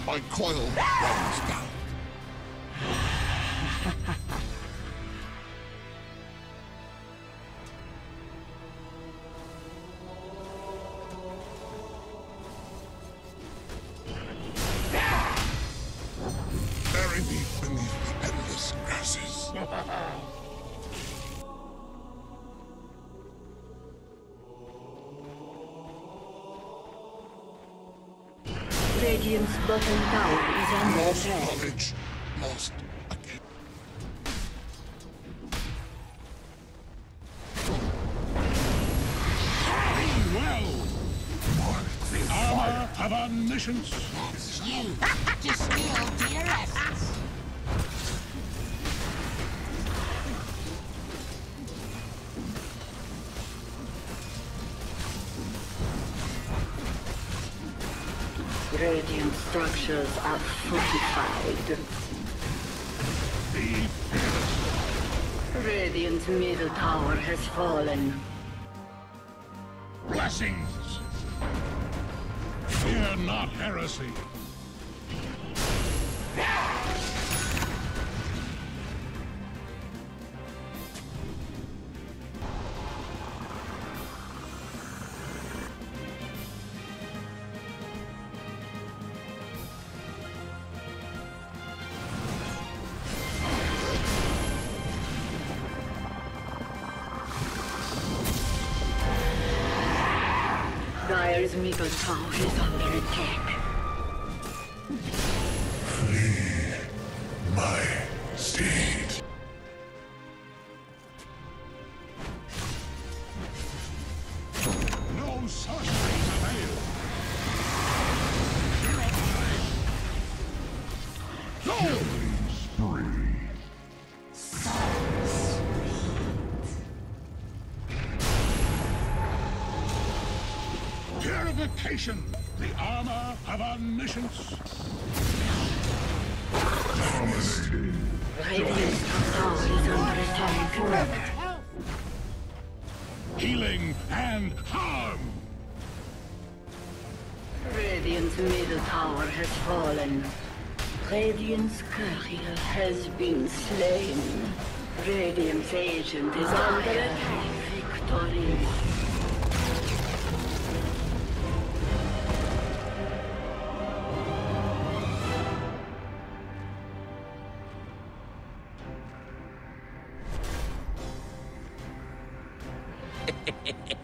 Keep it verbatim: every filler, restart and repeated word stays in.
My coil runs down. Bury me beneath the endless grasses. Radiant's bottom tower is under Lost attack. knowledge, lost again. Well, the armor of omniscience. That's you, distilled to your essence. Radiant structures are fortified. Be fearless. Radiant's middle tower has fallen. Blessings. Fear not heresy. Dire's middle tower is under attack. My steed. No sorcery avail. Killing spree. Purification, the armor of omniscience. Radiant's tower is under attack. Healing and harm. Radiant's middle tower has fallen. Radiant's courier has been slain. Radiant's agent is under attack. Victory. Hehehehe